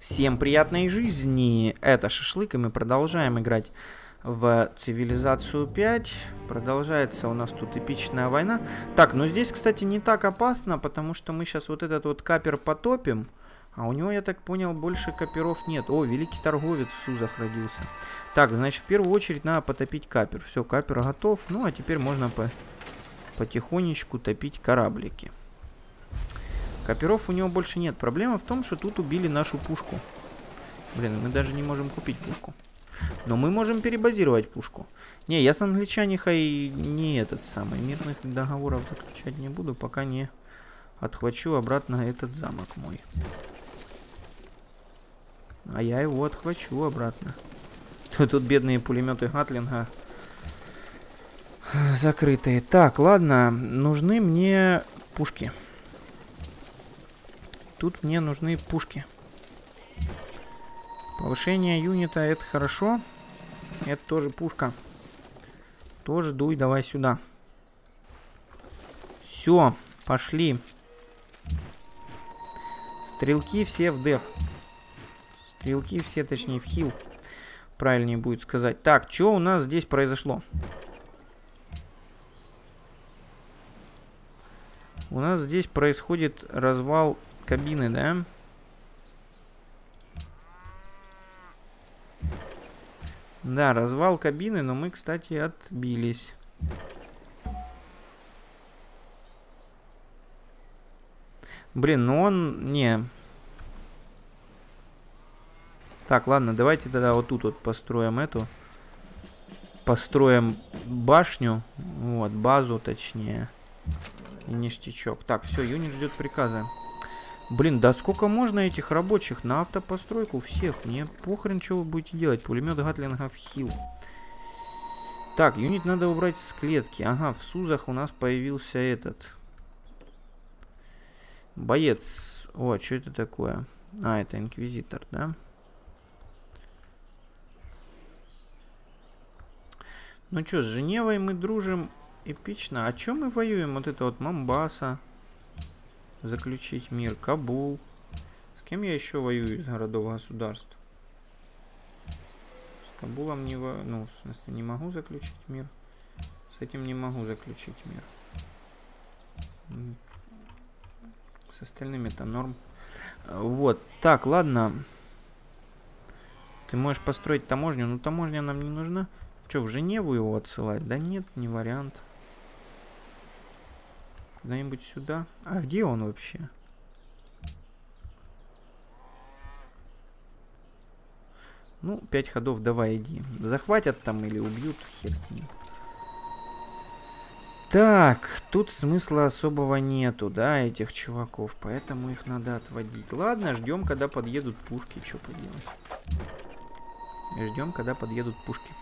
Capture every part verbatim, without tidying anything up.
Всем приятной жизни! Это Шашлык, и мы продолжаем играть в Цивилизацию пять. Продолжается у нас тут эпичная война. Так, ну здесь, кстати, не так опасно, потому что мы сейчас вот этот вот капер потопим. А у него, я так понял, больше каперов нет. О, великий торговец в Сузах родился. Так, значит, в первую очередь надо потопить капер. Все, капер готов. Ну, а теперь можно по потихонечку топить кораблики. Каперов у него больше нет. Проблема в том, что тут убили нашу пушку. Блин, мы даже не можем купить пушку. Но мы можем перебазировать пушку. Не, я с англичанихой не этот самый. Мирных договоров заключать не буду, пока не отхвачу обратно этот замок мой. А я его отхвачу обратно. Тут бедные пулеметы Гатлинга закрытые. Так, ладно. Нужны мне пушки. Тут мне нужны пушки. Повышение юнита — это хорошо. Это тоже пушка. Тоже дуй, давай сюда. Все, пошли. Стрелки все в деф. Стрелки все, точнее, в хил. Правильнее будет сказать. Так, что у нас здесь произошло? У нас здесь происходит развал кабины, да? Да, развал кабины, но мы, кстати, отбились. Блин, ну он... Не. Так, ладно, давайте тогда вот тут вот построим эту. Построим башню. Вот, базу, точнее. И ништячок. Так, все, юнит ждет приказа. Блин, да сколько можно этих рабочих на автопостройку всех? Мне похрен, что вы будете делать. Пулемет Гатлинга в хил. Так, юнит надо убрать с клетки. Ага, в Сузах у нас появился этот. Боец. О, что это такое? А, это инквизитор, да? Ну что, с Женевой мы дружим эпично. А чем мы воюем? Вот это вот Момбаса. Заключить мир. Кабул. С кем я еще воюю из городов-государств? С Кабулом не во... Ну, в смысле, не могу заключить мир. С этим не могу заключить мир. С остальными-то норм. Вот. Так, ладно. Ты можешь построить таможню. Ну, таможня нам не нужна. Что, в Женеву его отсылать? Да нет, не вариант. Куда-нибудь сюда. А где он вообще? Ну, пять ходов, давай иди. Захватят там или убьют, хер с ним. Так, тут смысла особого нету, да, этих чуваков. Поэтому их надо отводить. Ладно, ждем, когда подъедут пушки. Что поделать? Ждем, когда подъедут пушки.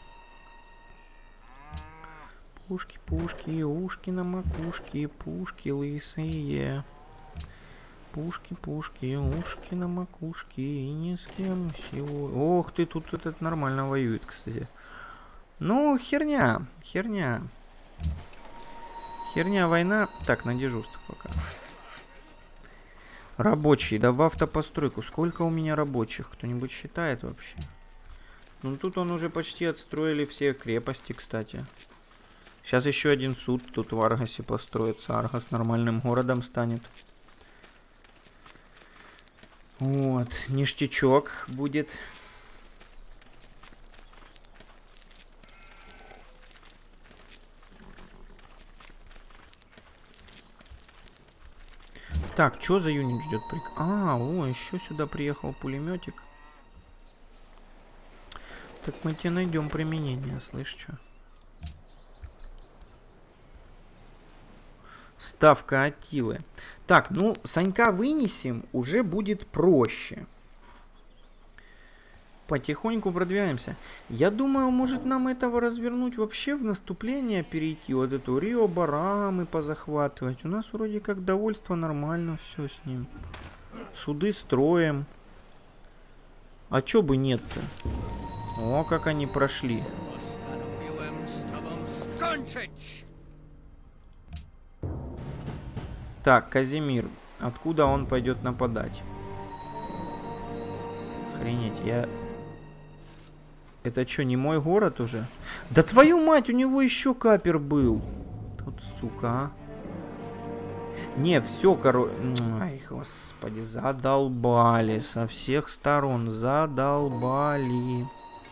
Пушки, пушки, ушки на макушке, пушки лысые. Пушки, пушки, ушки на макушке, и ни с кем всего. Ох ты, тут этот нормально воюет, кстати. Ну, херня, херня. Херня, война. Так, на дежурство пока. Рабочие, да в автопостройку. Сколько у меня рабочих? Кто-нибудь считает вообще? Ну, тут он уже почти отстроили все крепости, кстати. Сейчас еще один суд тут в Аргасе построится. Аргас нормальным городом станет. Вот. Ништячок будет. Так, что за юнит ждет приказ? А, о, еще сюда приехал пулеметик. Так мы тебе найдем применение, слышь, что? Ставка Атилы. Так, ну, Санька вынесем, уже будет проще. Потихоньку продвигаемся. Я думаю, может нам этого развернуть вообще в наступление, перейти. Вот эту Рио-Барамы позахватывать. У нас вроде как довольство нормально все с ним. Суды строим. А чё бы нет-то? О, как они прошли. Так, Казимир. Откуда он пойдет нападать? Охренеть, я... Это что, не мой город уже? Да твою мать, у него еще капер был. Тут, сука, а. Не, все, короче... Ай, господи, задолбали. Со всех сторон задолбали.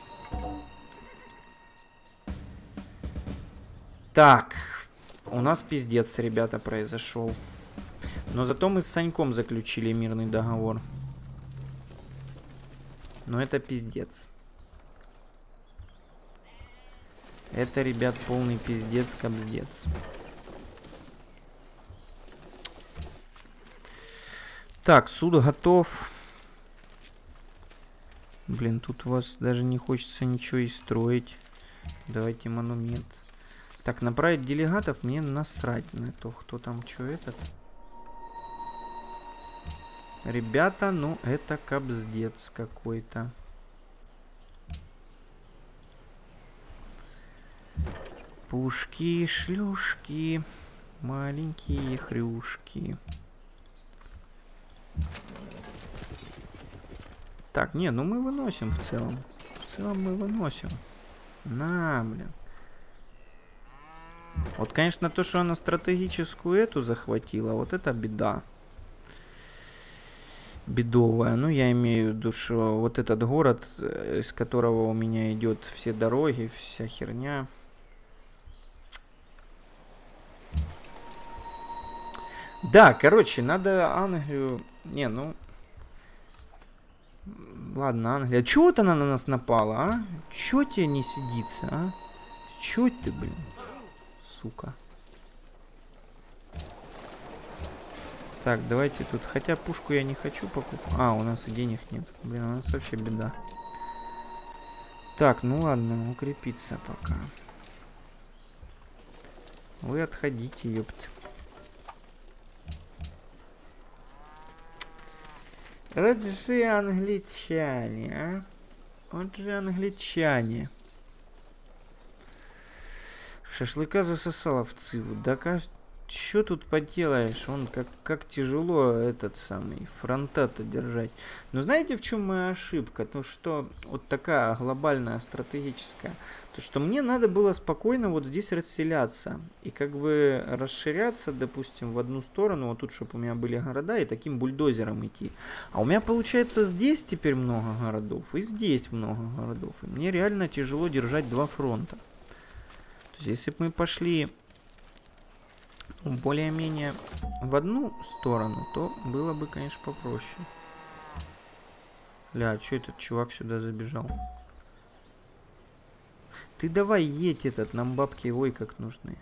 Так, у нас пиздец, ребята, произошел. Но зато мы с Саньком заключили мирный договор. Но это пиздец. Это, ребят, полный пиздец-кобздец. Так, суд готов. Блин, тут у вас даже не хочется ничего и строить. Давайте монумент. Так, направить делегатов, мне насрать на то, кто там, что этот. Ребята, ну это кобздец какой-то. Пушки, шлюшки, маленькие хрюшки. Так, не, ну мы выносим в целом. В целом мы выносим. На, блин. Вот, конечно, то, что она стратегическую эту захватила, вот это беда. Бедовая. Ну, я имею в виду, что вот этот город, из которого у меня идет все дороги, вся херня. Да, короче, надо Англию... Не, ну... Ладно, Англия. Чего вот она на нас напала, а? Чего тебе не сидится, а? Чего ты, блин? Сука. Так, давайте тут... Хотя пушку я не хочу покупать. А, у нас и денег нет. Блин, у нас вообще беда. Так, ну ладно, укрепиться пока. Вы отходите, ёпт. Вот же англичане, а? Вот же англичане. Шашлыка засосала в циву. Да кажется, что тут поделаешь? Он как, как тяжело этот самый фронта-то держать. Но знаете, в чем моя ошибка? То, что вот такая глобальная, стратегическая. То, что мне надо было спокойно вот здесь расселяться. И как бы расширяться, допустим, в одну сторону. Вот тут, чтобы у меня были города, и таким бульдозером идти. А у меня получается здесь теперь много городов. И здесь много городов. И мне реально тяжело держать два фронта. То есть, если бы мы пошли более-менее в одну сторону, то было бы, конечно, попроще. Ля, а что этот чувак сюда забежал? Ты давай едь этот, нам бабки ой как нужны.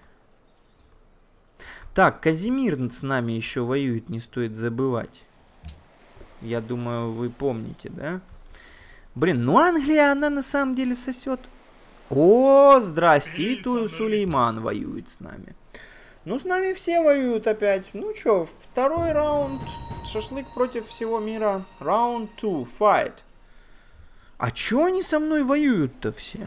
Так, Казимир с нами еще воюет, не стоит забывать. Я думаю, вы помните, да? Блин, ну Англия, она на самом деле сосет. О, здрасте, и Ту Сулейман воюет с нами. Ну, с нами все воюют опять. Ну чё, второй раунд. Шашлык против всего мира. Раунд два. Fight. А чё они со мной воюют-то все?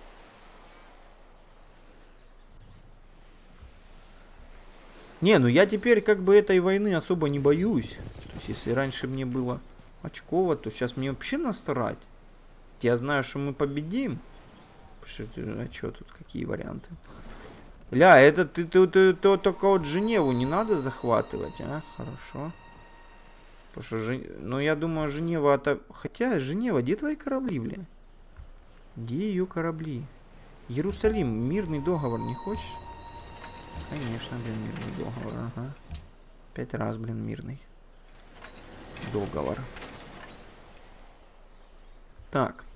Не, ну я теперь как бы этой войны особо не боюсь. То есть, если раньше мне было очково, то сейчас мне вообще насрать. Я знаю, что мы победим. А чё тут, какие варианты? Ля, это ты, ты, ты, ты только вот Женеву не надо захватывать, а? Хорошо. Потому что, Жен... ну я думаю, Женева это... Хотя, Женева, где твои корабли, бля? Где ее корабли? Иерусалим, мирный договор не хочешь? Конечно, блин, мирный договор, ага. Пять раз, блин, мирный договор. Так.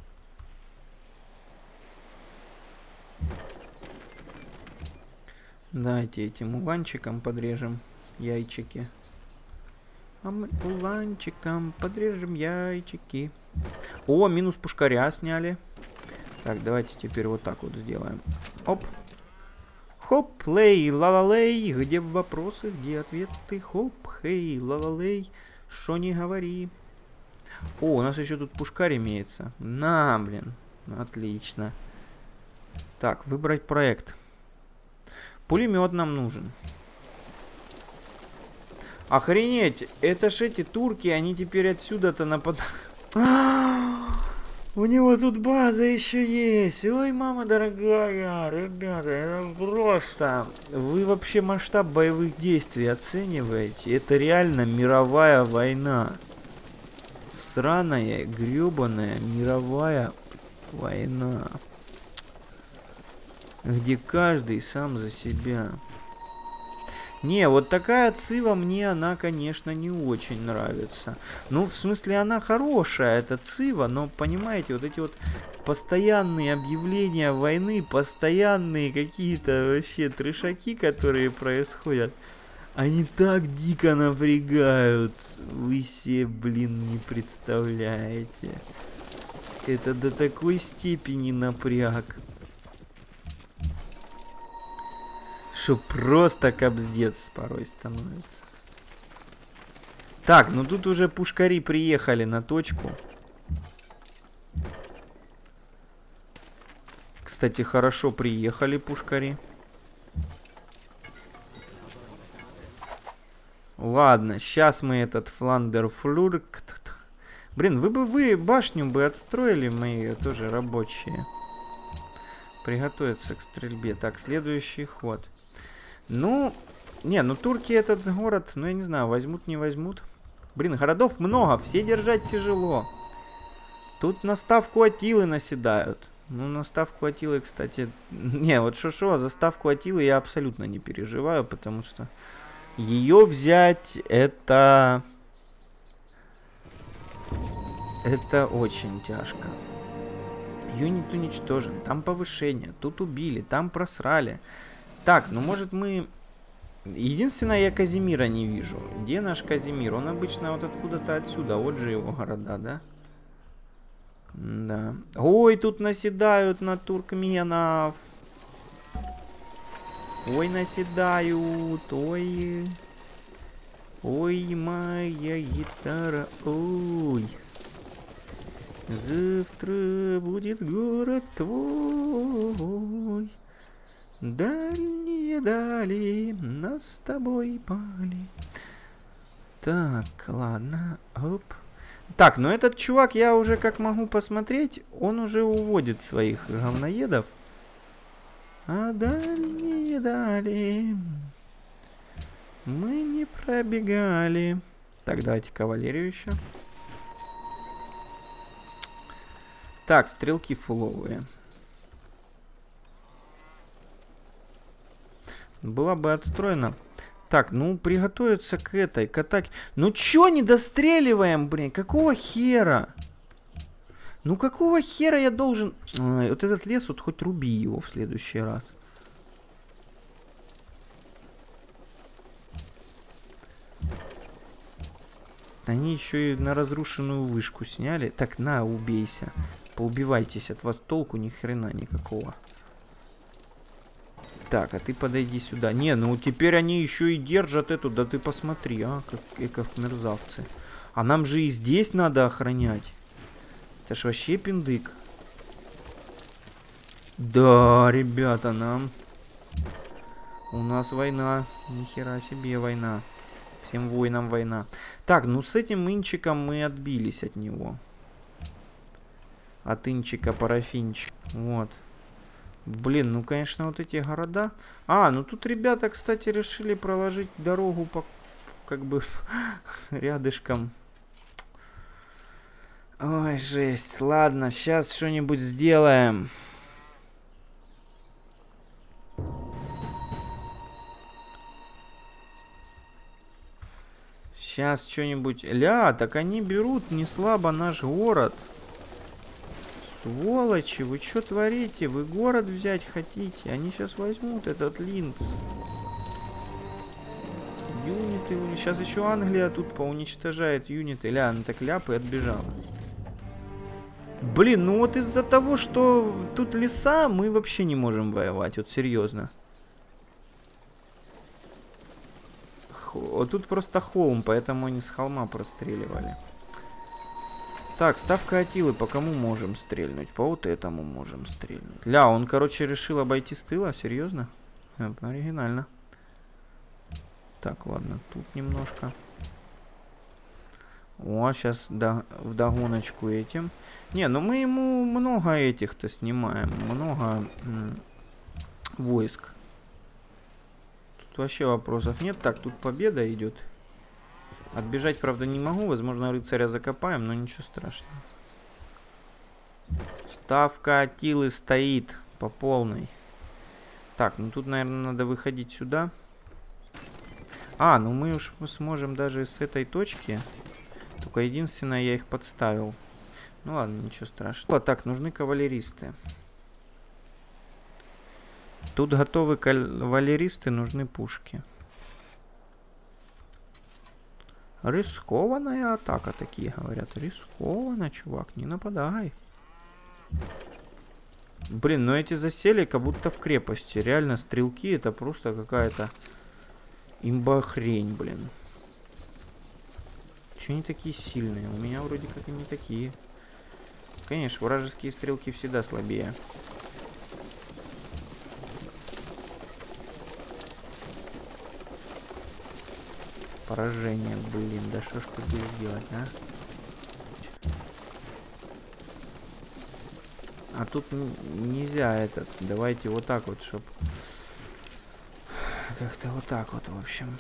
Давайте этим уланчиком подрежем яйчики. А мы уланчиком подрежем яйчики. О, минус пушкаря сняли. Так, давайте теперь вот так вот сделаем. Оп. Хоп, лей, ла-ла-лей. Где вопросы, где ответы? Хоп, хей, ла-ла-лей. Шо не говори. О, у нас еще тут пушкарь имеется. На, блин. Отлично. Так, выбрать проект. Пулемет нам нужен. Охренеть, это ж эти турки, они теперь отсюда-то нападают. У него тут база еще есть. Ой, мама дорогая, ребята, это просто... Вы вообще масштаб боевых действий оцениваете? Это реально мировая война. Сраная, гребаная мировая война. Где каждый сам за себя. Не, вот такая цива мне, она, конечно, не очень нравится. Ну, в смысле, она хорошая, эта цива, но, понимаете, вот эти вот постоянные объявления войны, постоянные какие-то вообще трешаки, которые происходят, они так дико напрягают. Вы себе, блин, не представляете. Это до такой степени напряг. Что просто капздец порой становится. Так, ну тут уже пушкари приехали на точку. Кстати, хорошо приехали пушкари. Ладно, сейчас мы этот фландерфлюр... Блин, вы бы вы башню бы отстроили, мои тоже рабочие. Приготовиться к стрельбе. Так, следующий ход. Ну, не, ну турки этот город, ну я не знаю, возьмут, не возьмут. Блин, городов много, все держать тяжело. Тут на ставку Атилы наседают. Ну, на ставку Атилы, кстати... Не, вот шо-шо, за ставку Атилы я абсолютно не переживаю, потому что ее взять это... Это очень тяжко. Юнит уничтожен, там повышение, тут убили, там просрали. Так, ну может мы... Единственное, я Казимира не вижу. Где наш Казимир? Он обычно вот откуда-то отсюда. Вот же его города, да? Да. Ой, тут наседают на туркменов. Ой, наседают. Ой. Ой, моя гитара. Ой. Завтра будет город твой. Дальние дали нас с тобой пали. Так, ладно. Оп. Так, ну этот чувак, я уже как могу посмотреть, он уже уводит своих говноедов. А дальние дали мы не пробегали. Так, давайте кавалерию еще. Так, стрелки фуловые. Была бы отстроена. Так, ну, приготовиться к этой, к атаке. Ну, чё не достреливаем, блин? Какого хера? Ну, какого хера я должен... Ай, вот этот лес, вот хоть руби его в следующий раз. Они еще и на разрушенную вышку сняли. Так, на, убейся. Поубивайтесь, от вас толку ни хрена никакого. Так, а ты подойди сюда. Не, ну теперь они еще и держат эту. Да ты посмотри, а, как эков мерзавцы. А нам же и здесь надо охранять. Это ж вообще пиндык. Да, ребята, нам... У нас война. Нихера себе война. Всем воинам война. Так, ну с этим инчиком мы отбились от него. От инчика парафинчик. Вот. Блин, ну, конечно, вот эти города... А, ну тут ребята, кстати, решили проложить дорогу по... Как бы... рядышком. Ой, жесть. Ладно, сейчас что-нибудь сделаем. Сейчас что-нибудь... Ля, так они берут не слабо наш город. Сволочи, вы что творите? Вы город взять хотите? Они сейчас возьмут этот Линц. Юниты. Сейчас еще Англия тут поуничтожает юниты. Ля, она так ляп и отбежала. Блин, ну вот из-за того, что тут леса, мы вообще не можем воевать. Вот серьезно. Вот тут просто холм, поэтому они с холма простреливали. Так, ставка Атилы. По кому можем стрельнуть? По вот этому можем стрельнуть. Ля, он, короче, решил обойти с тыла. Серьезно? Э, оригинально. Так, ладно. Тут немножко. О, сейчас да, вдогоночку этим. Не, ну мы ему много этих-то снимаем. Много войск. Тут вообще вопросов нет. Так, тут победа идет. Отбежать, правда, не могу. Возможно, рыцаря закопаем, но ничего страшного. Ставка Аттилы стоит по полной. Так, ну тут, наверное, надо выходить сюда. А, ну мы уж сможем даже с этой точки. Только единственное, я их подставил. Ну ладно, ничего страшного. Так, нужны кавалеристы. Тут готовы кавалеристы, нужны пушки. Рискованная атака, такие говорят. Рискованно, чувак, не нападай. Блин, ну эти засели как будто в крепости. Реально, стрелки это просто какая-то имба-хрень, блин. Чего они такие сильные? У меня вроде как и не такие. Конечно, вражеские стрелки всегда слабее. Поражение, блин, да что ж ты будешь делать, а? А тут нельзя этот. Давайте вот так вот, чтоб... Как-то вот так вот, в общем.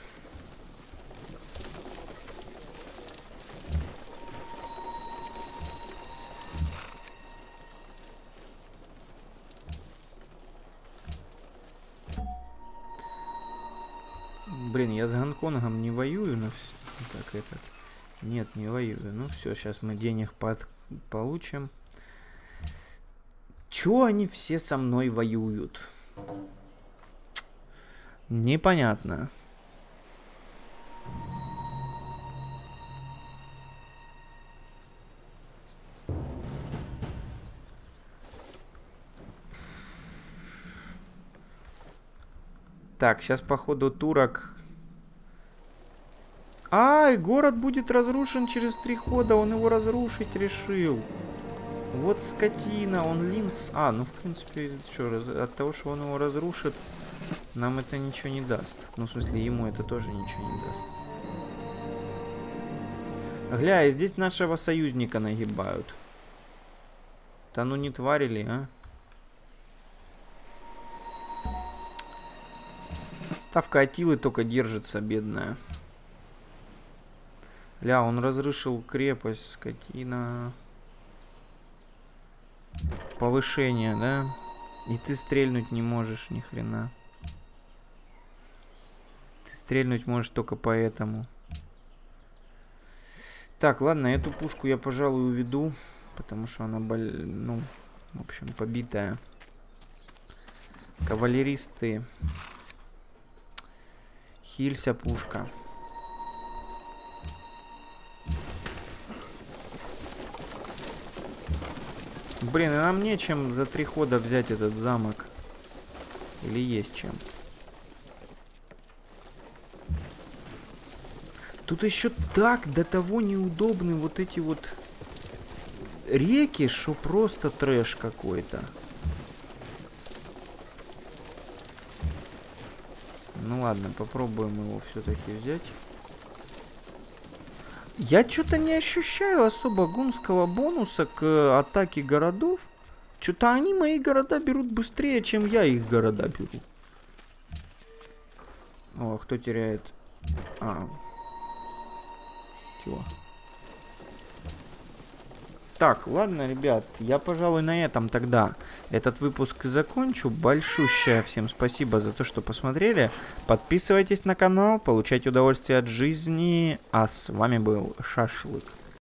Блин, я с Гонконгом не воюю, но... Так, этот... Нет, не воюю. Ну все, сейчас мы денег под... получим. Чё они все со мной воюют? Непонятно. Так, сейчас походу турок... Ай, город будет разрушен через три хода. Он его разрушить решил. Вот скотина, он линз... А, ну в принципе, что, от того, что он его разрушит, нам это ничего не даст. Ну, в смысле, ему это тоже ничего не даст. Гля, и здесь нашего союзника нагибают. Да ну не тварили, а? Ставка Аттилы только держится, бедная. Ля, он разрушил крепость, скотина. Повышение, да? И ты стрельнуть не можешь ни хрена. Ты стрельнуть можешь только поэтому. Так, ладно, эту пушку я, пожалуй, уведу. Потому что она, ну, в общем, побитая. Кавалеристы. Хилься, пушка. Блин, и нам нечем за три хода взять этот замок. Или есть чем? Тут еще так до того неудобны вот эти вот реки, что просто трэш какой-то. Ну ладно, попробуем его все-таки взять. Я что-то не ощущаю особо гунского бонуса к атаке городов. Что-то они мои города берут быстрее, чем я их города беру. О, кто теряет? А. Чего? Так, ладно, ребят, я, пожалуй, на этом тогда этот выпуск закончу. Большущее всем спасибо за то, что посмотрели. Подписывайтесь на канал, получайте удовольствие от жизни. А с вами был Шашлык.